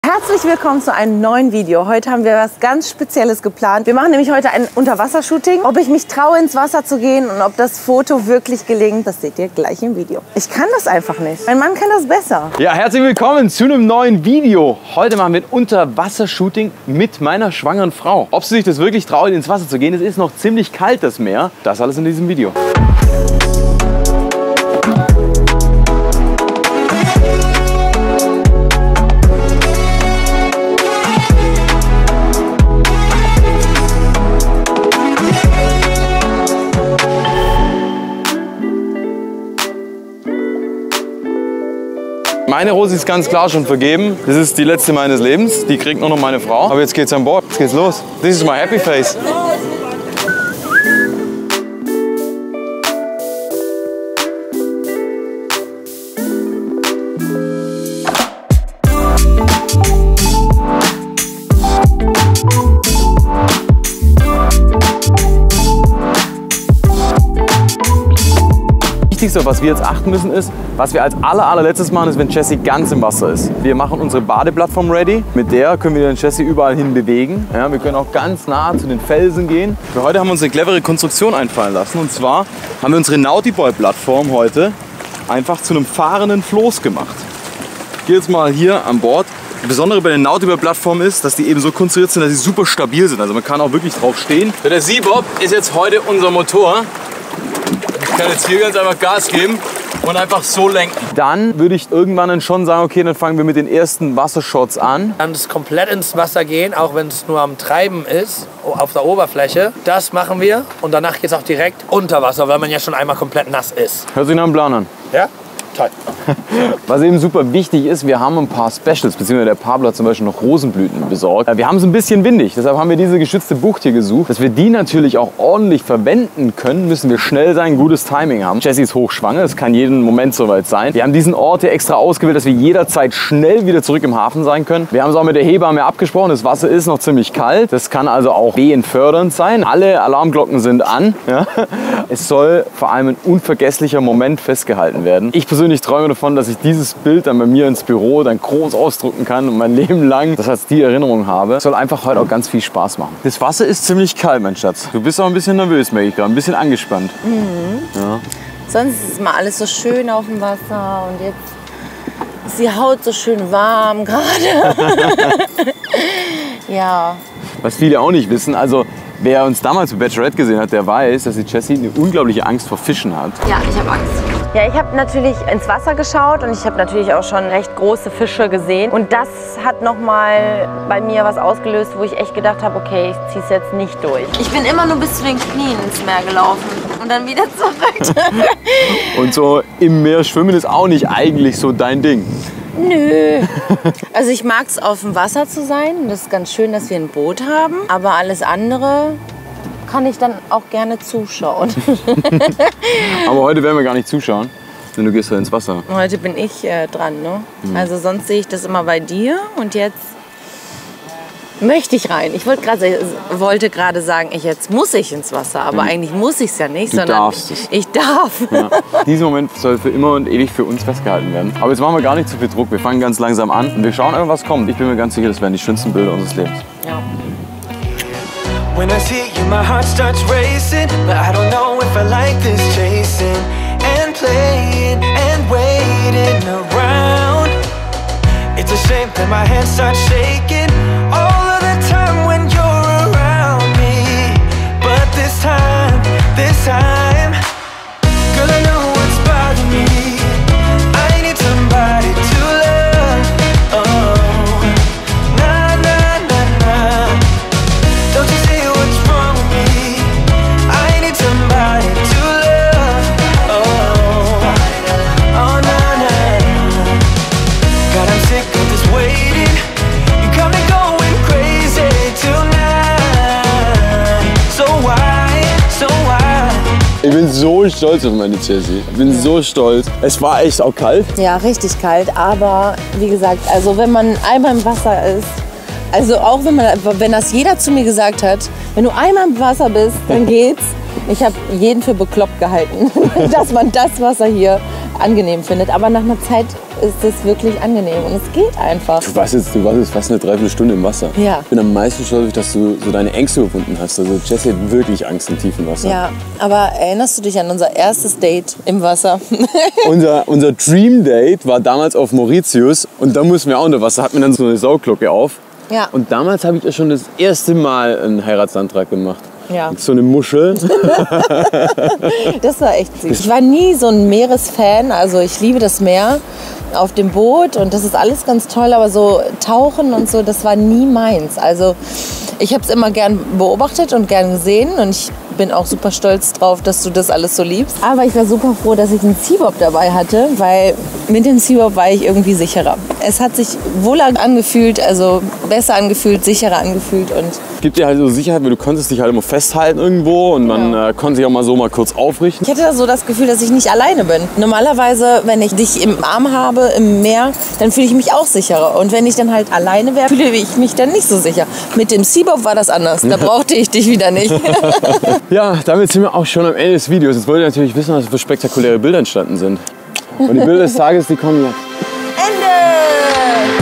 Herzlich willkommen zu einem neuen Video. Heute haben wir was ganz Spezielles geplant. Wir machen nämlich heute ein Unterwassershooting. Ob ich mich traue, ins Wasser zu gehen und ob das Foto wirklich gelingt, das seht ihr gleich im Video. Ich kann das einfach nicht. Mein Mann kann das besser. Ja, herzlich willkommen zu einem neuen Video. Heute machen wir ein Unterwassershooting mit meiner schwangeren Frau. Ob sie sich das wirklich traut, ins Wasser zu gehen, es ist noch ziemlich kalt, das Meer. Das alles in diesem Video. Meine Rosi ist ganz klar schon vergeben. Das ist die letzte meines Lebens. Die kriegt nur noch meine Frau. Aber jetzt geht's an Bord. Jetzt geht's los. This is my happy face. Das Wichtigste, auf was wir jetzt achten müssen, ist, was wir als allerletztes machen, ist, wenn Jessie ganz im Wasser ist. Wir machen unsere Badeplattform ready. Mit der können wir den Jessie überall hin bewegen. Ja, wir können auch ganz nah zu den Felsen gehen. Für heute haben wir uns eine clevere Konstruktion einfallen lassen. Und zwar haben wir unsere Nautiboy-Plattform heute einfach zu einem fahrenden Floß gemacht. Ich gehe jetzt mal hier an Bord. Das Besondere bei den Nautiboy-Plattformen ist, dass die eben so konstruiert sind, dass sie super stabil sind. Also man kann auch wirklich drauf stehen. Der Seabob ist jetzt heute unser Motor. Ich kann jetzt hier ganz einfach Gas geben und einfach so lenken. Dann würde ich irgendwann dann schon sagen, okay, dann fangen wir mit den ersten Wassershots an. Dann komplett ins Wasser gehen, auch wenn es nur am Treiben ist, auf der Oberfläche. Das machen wir und danach geht es auch direkt unter Wasser, weil man ja schon einmal komplett nass ist. Hört sich nach einem Plan an. Ja? Toll. Was eben super wichtig ist, wir haben ein paar Specials, beziehungsweise der Pablo hat zum Beispiel noch Rosenblüten besorgt. Wir haben es ein bisschen windig, deshalb haben wir diese geschützte Bucht hier gesucht. Dass wir die natürlich auch ordentlich verwenden können, müssen wir schnell sein, gutes Timing haben. Jessie ist hochschwanger, es kann jeden Moment soweit sein. Wir haben diesen Ort hier extra ausgewählt, dass wir jederzeit schnell wieder zurück im Hafen sein können. Wir haben es auch mit der Hebamme abgesprochen, das Wasser ist noch ziemlich kalt. Das kann also auch wehenfördernd sein. Alle Alarmglocken sind an. Ja. Es soll vor allem ein unvergesslicher Moment festgehalten werden. Ich persönlich träume davon, dass ich dieses Bild dann bei mir ins Büro dann groß ausdrucken kann und mein Leben lang das als die Erinnerung habe. Es soll einfach heute auch ganz viel Spaß machen. Das Wasser ist ziemlich kalt, mein Schatz. Du bist auch ein bisschen nervös, merke ich gerade. Ein bisschen angespannt. Mhm. Ja. Sonst ist immer alles so schön auf dem Wasser und jetzt ist die Haut so schön warm gerade. Ja. Was viele auch nicht wissen, also wer uns damals bei Bachelorette gesehen hat, der weiß, dass die Jessie eine unglaubliche Angst vor Fischen hat. Ja, ich habe Angst. Ja, ich habe natürlich ins Wasser geschaut und ich habe natürlich auch schon recht große Fische gesehen. Und das hat nochmal bei mir was ausgelöst, wo ich echt gedacht habe, okay, ich ziehe es jetzt nicht durch. Ich bin immer nur bis zu den Knien ins Meer gelaufen und dann wieder zurück. Und so im Meer schwimmen ist auch nicht eigentlich so dein Ding. Nö. Also ich mag es, auf dem Wasser zu sein. Das ist ganz schön, dass wir ein Boot haben. Aber alles andere kann ich dann auch gerne zuschauen. Aber heute werden wir gar nicht zuschauen, denn du gehst ja ins Wasser. Heute bin ich dran, ne? Mhm. Also sonst sehe ich das immer bei dir und jetzt möchte ich rein. Ich wollte gerade sagen, jetzt muss ich ins Wasser, aber eigentlich muss ich es ja nicht, sondern darfst es. Ich darf. Ja. Dieser Moment soll für immer und ewig für uns festgehalten werden. Aber jetzt machen wir gar nicht zu viel Druck. Wir fangen ganz langsam an und wir schauen einfach, was kommt. Ich bin mir ganz sicher, das werden die schönsten Bilder unseres Lebens. Ja. When I see you, my heart starts racing, but I don't know if I like this chasing and playing and waiting around. It's a shame that my hands start shaking all of the time when you're around me. But this time, girl, I know what's bothering me. I need somebody to love. Oh. Don't you see what's wrong with me? I need somebody to love. Oh, oh, nah, nah. God, I'm sick of this waiting. You got me going crazy tonight. So why, so why? Ich bin so stolz auf meine Jessie. Ich bin so stolz. Es war echt auch kalt. Ja, richtig kalt. Aber wie gesagt, also wenn man einmal im Wasser ist, also auch wenn das jeder zu mir gesagt hat, wenn du einmal im Wasser bist, dann geht's. Ich habe jeden für bekloppt gehalten, dass man das Wasser hier angenehm findet. Aber nach einer Zeit ist es wirklich angenehm und es geht einfach. Du warst jetzt fast eine Dreiviertelstunde im Wasser. Ja. Ich bin am meisten stolz, dass du so deine Ängste überwunden hast. Also Jessie hat wirklich Angst im tiefen Wasser. Ja, aber erinnerst du dich an unser erstes Date im Wasser? Unser Dream Date war damals auf Mauritius und da mussten wir auch unter Wasser, hatten wir dann so eine Sauglocke auf. Ja. Und damals habe ich ja schon das erste Mal einen Heiratsantrag gemacht. Ja. Mit so eine Muschel. Das war echt süß. Ich war nie so ein Meeresfan, also ich liebe das Meer auf dem Boot und das ist alles ganz toll, aber so Tauchen und so, das war nie meins. Also ich habe es immer gern beobachtet und gern gesehen und ich bin auch super stolz drauf, dass du das alles so liebst. Aber ich war super froh, dass ich einen Seabob dabei hatte, weil mit dem Seabob war ich irgendwie sicherer. Es hat sich wohler angefühlt, also besser angefühlt, sicherer angefühlt und Gibt dir halt so Sicherheit, weil du konntest dich halt immer festhalten irgendwo und man konnte sich auch mal kurz aufrichten. ich hatte so das Gefühl, dass ich nicht alleine bin. Normalerweise, wenn ich dich im Arm habe, im Meer, dann fühle ich mich auch sicherer. Und wenn ich dann halt alleine wäre, fühle ich mich dann nicht so sicher. Mit dem Seabob war das anders. Da brauchte ich dich wieder nicht. Ja, damit sind wir auch schon am Ende des Videos. Jetzt wollt ihr natürlich wissen, was für spektakuläre Bilder entstanden sind. Und die Bilder des Tages, die kommen jetzt. Ende!